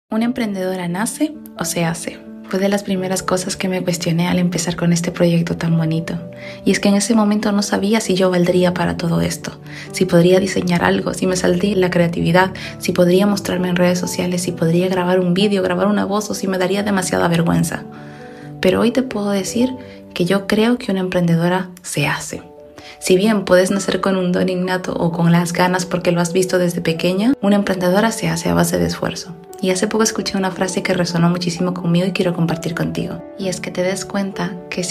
¿Una emprendedora nace o se hace? Fue de las primeras cosas que me cuestioné al empezar con este proyecto tan bonito. Y es que en ese momento no sabía si yo valdría para todo esto, si podría diseñar algo, si me saldría la creatividad, si podría mostrarme en redes sociales, si podría grabar un vídeo, grabar una voz o si me daría demasiada vergüenza. Pero hoy te puedo decir que yo creo que una emprendedora se hace. Si bien puedes nacer con un don innato o con las ganas porque lo has visto desde pequeña, una emprendedora se hace a base de esfuerzo. Y hace poco escuché una frase que resonó muchísimo conmigo y quiero compartir contigo. Y es que te des cuenta que